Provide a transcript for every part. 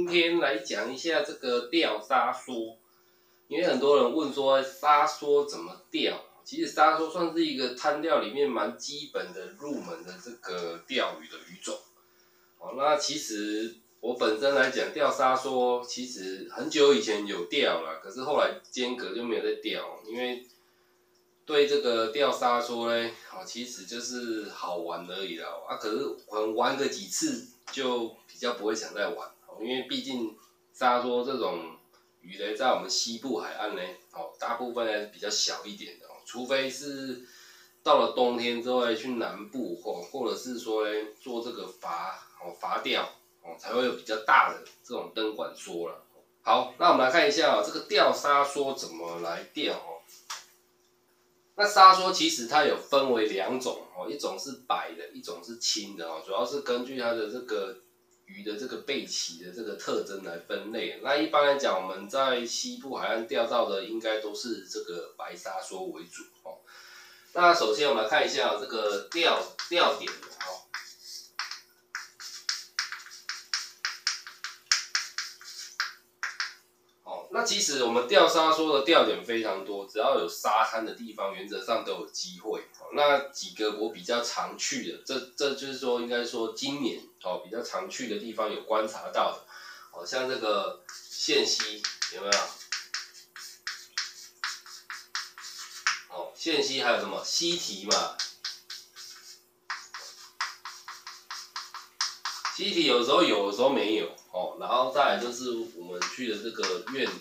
天来讲一下这个钓沙梭，因为很多人问说沙梭怎么钓，其实沙梭算是一个滩钓里面蛮基本的入门的这个钓鱼的鱼种。那其实我本身来讲钓沙梭，其实很久以前有钓啦，可是后来间隔就没有再钓，因为对这个钓沙梭呢，其实就是好玩而已啦。可是可能玩个几次就比较不会想再玩，因为毕竟沙梭这种鱼呢，在我们西部海岸呢，大部分呢比较小一点的，除非是到了冬天之后呢，去南部或者是说呢做这个筏钓，才会有比较大的这种灯管梭了。好，那我们来看一下这个钓沙梭怎么来钓。那沙梭其实它有分为两种，一种是白的，一种是青的，主要是根据它的这个鱼的这个背鳍的这个特征来分类。那一般来讲，我们在西部海岸钓到的应该都是这个白沙梭为主。那首先我们来看一下这个钓点。那其实我们钓沙梭的钓点非常多，只要有沙滩的地方，原则上都有机会。那几个我比较常去的，这就是说应该说今年比较常去的地方有观察到的，像这个线溪有没有？线溪还有什么溪堤嘛？溪堤有时候有，有时候没有然后再来就是我们去的这个苑里，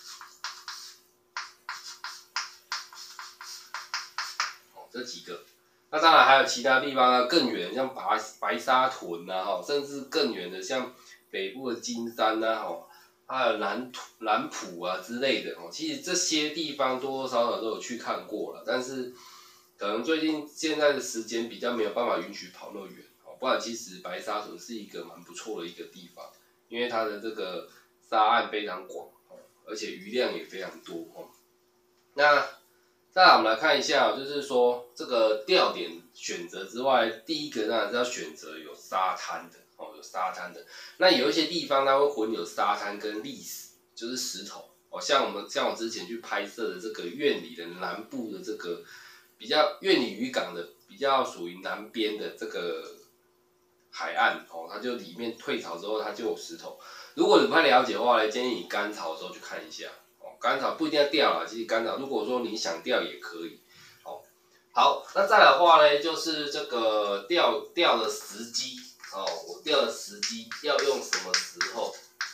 这几个。那当然还有其他地方更远，像白沙屯啊，甚至更远的像北部的金山啊，还有南埔啊之类的。其实这些地方多多少少都有去看过了，但是可能最近现在的时间比较没有办法允许跑那么远。不然其实白沙屯是一个蛮不错的一个地方，因为它的这个沙岸非常广，而且鱼量也非常多。那再来我们来看一下，就是说这个钓点选择之外，第一个当然是要选择有沙滩的，有沙滩的。那有一些地方它会混有沙滩跟砾石，就是石头。像我之前去拍摄的这个苑里的南部的这个比较苑里渔港的比较属于南边的这个海岸，它就里面退潮之后它就有石头。如果你不太了解的话呢，建议你干潮的时候去看一下。干潮不一定要钓啦，其实干潮如果说你想钓也可以。好，那再来的话呢，就是这个钓的时机。我钓的时机要用什么时候？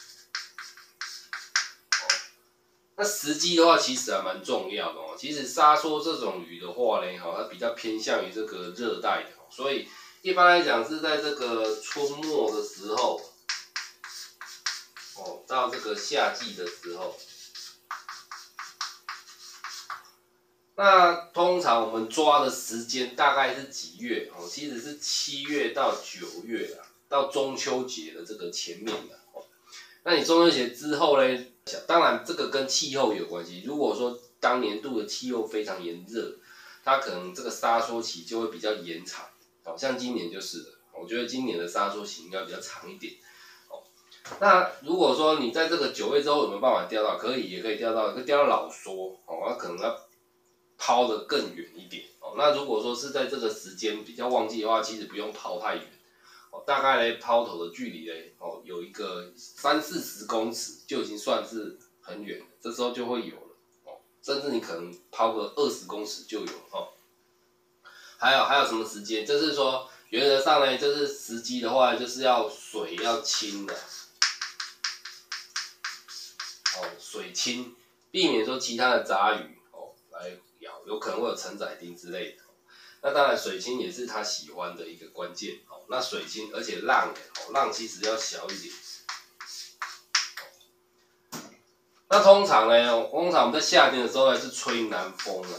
那时机的话，其实还蛮重要的。其实沙梭这种鱼的话呢，它比较偏向于这个热带的，所以一般来讲是在这个春末的时候，到这个夏季的时候。那通常我们抓的时间大概是几月？其实是7月到9月啦，到中秋节的这个前面啦。那你中秋节之后呢？当然这个跟气候有关系。如果说当年度的气候非常炎热，它可能这个沙梭期就会比较延长。像今年就是了。我觉得今年的沙梭期应该比较长一点。那如果说你在这个9月之后有没有办法钓到？可以，也可以钓到老梭。那可能要抛得更远一点。那如果说是在这个时间比较旺季的话，其实不用抛太远。大概呢抛投的距离呢，有一个30-40公尺就已经算是很远了，这时候就会有了。甚至你可能抛个20公尺就有了。还有什么时间？就是说原则上呢，就是时机的话，就是要水要清的。水清，避免说其他的杂鱼来咬，有可能会有承载丁之类的。那当然水清也是他喜欢的一个关键。那水清，而且浪其实要小一点。那通常我们在夏天的时候呢是吹南风啊。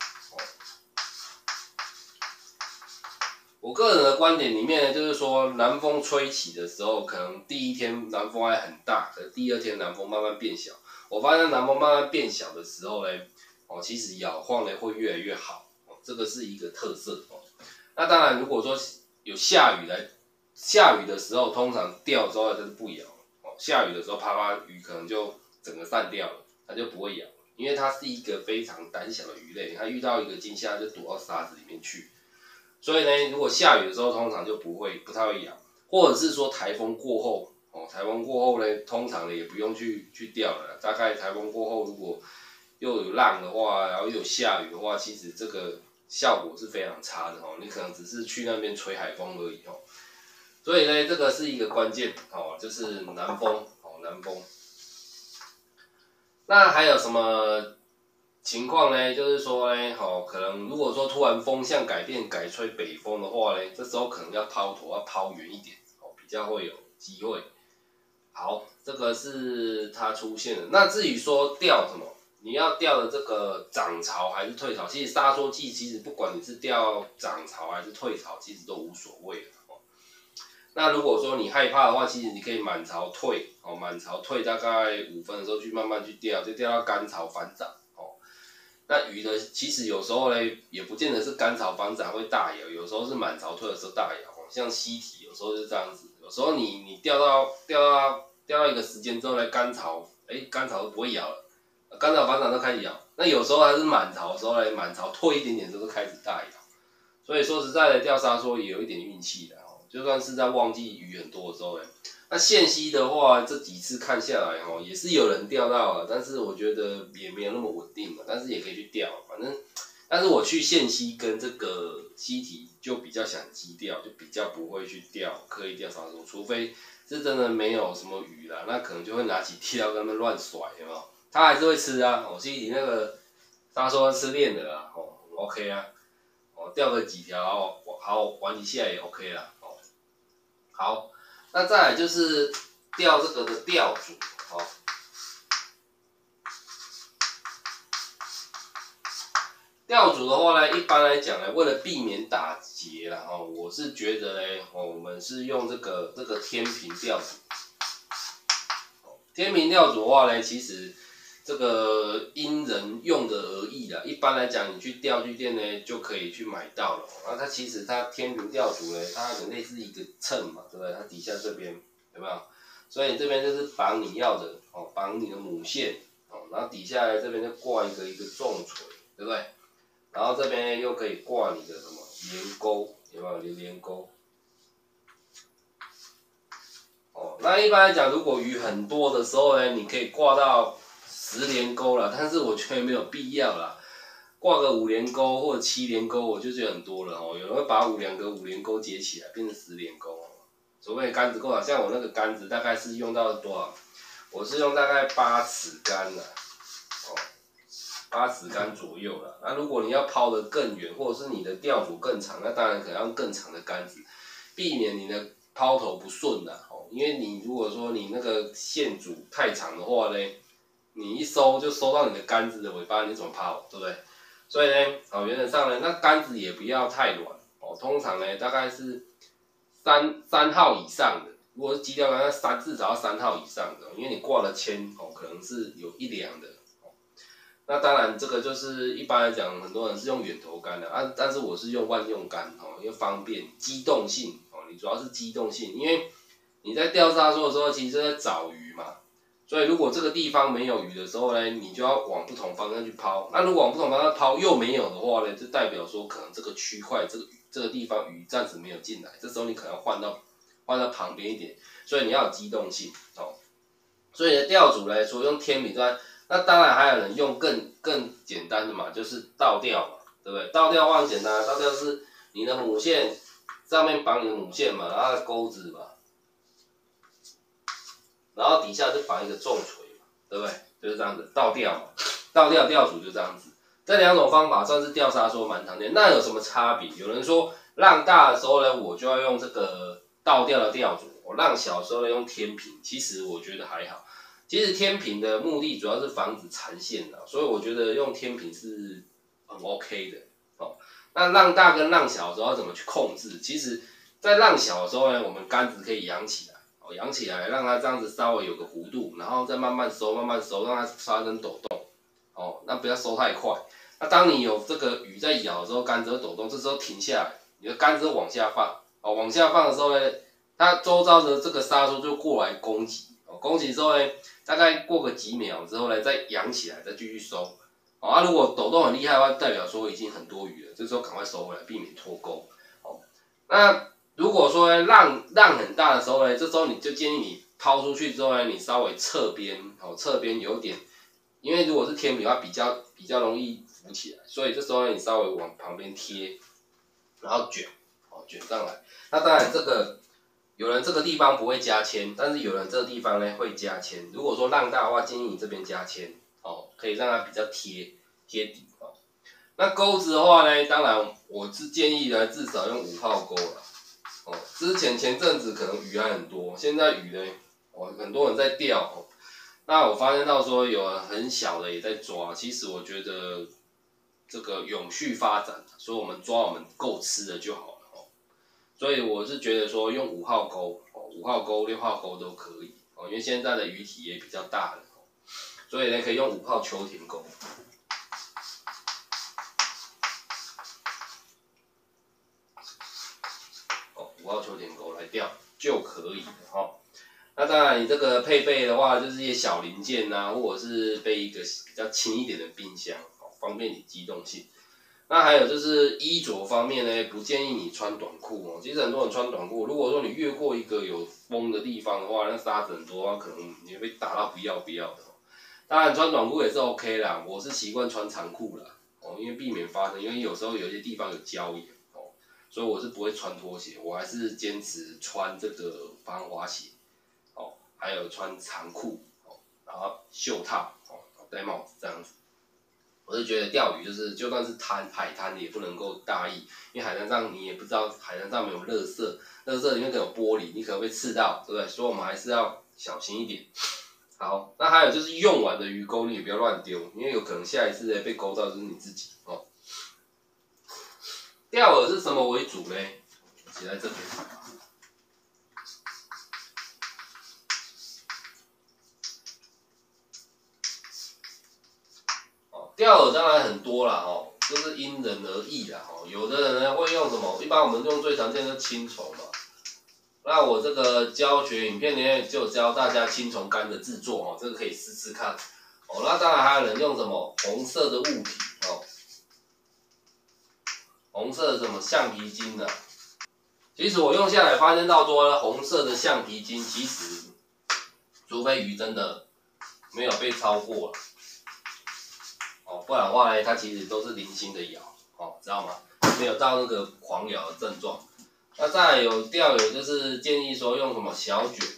我个人的观点里面呢，就是说南风吹起的时候，可能第一天南风还很大，可是第二天南风慢慢变小。我发现南风慢慢变小的时候呢，其实咬晃呢会越来越好。这个是一个特色。那当然，如果说有下雨的时候，通常钓之后就是不咬， 下雨的时候啪啪雨可能就整个散掉了，它就不会咬，因为它是一个非常胆小的鱼类，它遇到一个惊吓就躲到沙子里面去。所以呢，如果下雨的时候，通常就不太会咬，或者是说台风过后，台风过后呢，通常呢也不用去钓了啦。大概台风过后，如果又有浪的话，然后又有下雨的话，其实这个效果是非常差的你可能只是去那边吹海风而已所以呢，这个是一个关键就是南风南风。那还有什么情况呢？就是说呢，可能如果说突然风向改变，改吹北风的话呢，这时候可能要抛投，要抛远一点，比较会有机会。好，这个是它出现的。那至于说钓什么，你要钓的这个涨潮还是退潮，其实沙梭季其实不管你是钓涨潮还是退潮，其实都无所谓的那如果说你害怕的话，其实你可以满潮退，满潮退大概5分的时候去慢慢去钓，就钓到干潮反涨那鱼的其实有时候呢，也不见得是干潮反涨会大摇，有时候是满潮退的时候大摇像西体有时候是这样子，有时候你钓到一个时间之后呢，干潮都不会摇了，干潮反涨都开始摇。那有时候它是满潮的时候呢，满潮退一点点之后开始大摇。所以说实在的，钓沙梭也有一点运气的就算是在旺季鱼很多的时候那线溪的话，这几次看下来也是有人钓到了，但是我觉得也没有那么稳定嘛，但是也可以去钓，反正，但是我去线溪跟这个溪体就比较想矶钓，就比较不会去刻意钓沙梭，除非是真的没有什么鱼啦，那可能就会拿起剃刀跟他们乱甩，有没有？他还是会吃啊，溪体那个沙梭吃练的啦，OK 啊，钓个几条，好玩一下也 OK 啦，好。那再来就是钓这个的钓组钓组的话呢，一般来讲呢，为了避免打结啦我是觉得呢我们是用这个天平钓组。天平钓组的话呢，其实这个因人用的而异啦。一般来讲，你去钓具店呢就可以去买到了。然后它其实天平钓组呢，它很类似一个秤嘛，对不对？它底下这边有没有？所以这边就是绑你要的绑你的母线然后底下来这边就挂一个重锤，对不对？然后这边又可以挂你的什么连钩，有没有连钩？那一般来讲，如果鱼很多的时候呢，你可以挂到10连钩啦，但是我觉得没有必要啦。挂个5连钩或者7连钩，我就觉得很多了有人会把5连钩结起来变成10连钩除非杆子够好，像我那个杆子大概是用到多少？我是用大概8尺竿啦8尺竿左右啦。那如果你要抛得更远，或者是你的钓组更长，那当然可能要用更长的杆子，避免你的抛投不顺啦因为你如果说你那个线组太长的话呢，你一收就收到你的杆子的尾巴，你怎么抛，对不对？所以呢，原则上呢，那杆子也不要太软通常呢大概是3号以上的，如果是矶钓竿，那至少要3号以上的，因为你挂了铅可能是有1两的那当然，这个就是一般来讲，很多人是用远投竿的但是我是用万用竿因为方便机动性你主要是机动性，因为你在钓沙梭的时候，其实在找鱼嘛，所以如果这个地方没有鱼的时候呢，你就要往不同方向去抛。那如果往不同方向抛又没有的话呢，就代表说可能这个区块这个地方鱼暂时没有进来，这时候你可能要换到旁边一点，所以你要有机动性所以呢，钓组来说用天平之外，那当然还有人用更简单的嘛，就是倒钓嘛，对不对？倒钓的话很简单，倒钓是你的母线上面绑你的母线嘛，然后钩子嘛，然后底下就绑一个重锤嘛，对不对？就是这样子倒钓嘛，倒钓钓组就这样子。这2种方法算是钓沙梭蛮常见。那有什么差别？有人说浪大的时候呢，我就要用这个倒钓的钓组；我浪小的时候呢，用天平。其实我觉得还好。其实天平的目的主要是防止缠线的，所以我觉得用天平是很 OK 的那浪大跟浪小的时候要怎么去控制？其实，在浪小的时候呢，我们杆子可以扬起来。扬起来，让它这样子稍微有个弧度，然后再慢慢收，让它发生抖动。那不要收太快。那当你有这个鱼在咬的时候，杆子会抖动，这时候停下来，你的杆子往下放。往下放的时候呢，它周遭的这个沙梭就过来攻击。 弓起之后呢，大概过个几秒之后呢，再扬起来，再继续收。如果抖动很厉害的话，代表说已经很多余了，这时候赶快收回来，避免脱钩。那如果说浪很大的时候呢，这时候你就建议你抛出去之后呢，你稍微侧边，侧边有点，因为如果是天平的话，比较容易浮起来，所以这时候呢，你稍微往旁边贴，然后卷，卷上来。那当然有人这个地方不会加铅，但是有人这个地方呢会加铅。如果说浪大的话，建议你这边加铅，可以让它比较贴底。那钩子的话呢，当然我是建议呢至少用5号钩啦。之前阵子可能鱼还很多，现在鱼呢，很多人在钓。那我发现到说有很小的也在抓，其实我觉得这个永续发展，所以我们抓我们够吃的就好了。所以我是觉得说用5号钩，5号钩、6号钩都可以。因为现在的鱼体也比较大了，所以呢可以用5号秋田钩。5号秋田钩来钓就可以了。那当然，你这个配备的话，就是一些小零件啊，或者是备一个比较轻一点的冰箱，方便你机动性。那还有就是衣着方面呢，不建议你穿短裤。其实很多人穿短裤，如果说你越过一个有风的地方的话，那沙子很多的话，可能你会被打到不要的。当然穿短裤也是 OK 啦，我是习惯穿长裤啦，因为避免发生，因为有时候有些地方有胶盐，所以我是不会穿拖鞋，我还是坚持穿这个防滑鞋，还有穿长裤，然后袖套，戴帽子这样子。我是觉得钓鱼就算是海滩也不能够大意，因为海滩上你也不知道海滩上有没有垃圾，垃圾里面可能有玻璃，你可能会刺到，对不对？所以我们还是要小心一点。好，那还有就是用完的鱼钩你也不要乱丢，因为有可能下一次被勾到就是你自己。钓饵是什么为主呢？写在这边。钓饵当然很多啦，就是因人而异啦。有的人呢会用什么？一般我们用最常见的青虫嘛。那我这个教学影片里面就教大家青虫干的制作，这个可以试试看。那当然还有人用什么红色的物体，红色的什么橡皮筋啊。其实我用下来发现到说，红色的橡皮筋其实，除非鱼真的没有被超过了。不然的话呢，它其实都是零星的咬，知道吗？没有到那个狂咬的症状。那再来有钓友就是建议说用什么小卷，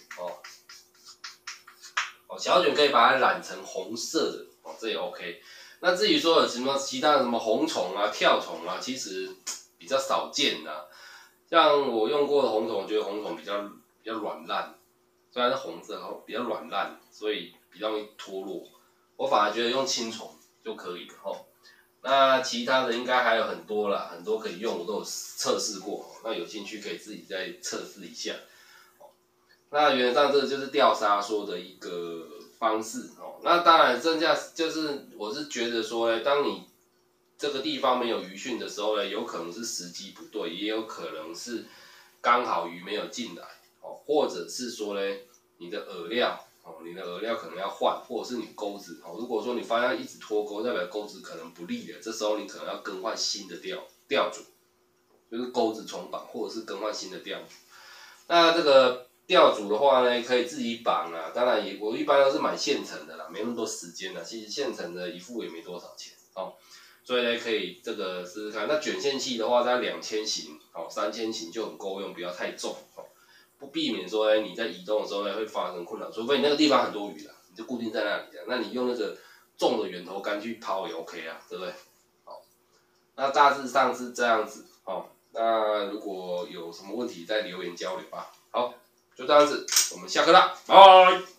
小卷可以把它染成红色的，这也 OK。那至于说有什么其他的什么红虫啊、跳虫啊，其实比较少见啊。像我用过的红虫，我觉得红虫比较软烂，虽然是红色，比较软烂，所以比较容易脱落。我反而觉得用青虫就可以了。那其他的应该还有很多啦，很多可以用，我都有测试过。那有兴趣可以自己再测试一下。那原则上这就是钓沙说的一个方式。那当然剩下就是我是觉得说呢，当你这个地方没有鱼讯的时候呢，有可能是时机不对，也有可能是刚好鱼没有进来，或者是说呢你的饵料。你的饵料可能要换，或者是你钩子，如果说你发现一直脱钩，代表钩子可能不利了，这时候你可能要更换新的钓组，就是钩子重绑，或者是更换新的钓组。那这个钓组的话呢，可以自己绑啊，当然我一般都是买现成的啦，没那么多时间啦，其实现成的一副也没多少钱，所以呢可以这个试试看。那卷线器的话，在2000型，3000型就很够用，不要太重。不避免说，你在移动的时候呢会发生困扰，除非你那个地方很多鱼啦，你就固定在那里的，那你用那个重的圆头竿去抛也 OK 啊，对不对？好，那大致上是这样子，那如果有什么问题再留言交流吧。好，就这样子，我们下课啦，拜拜。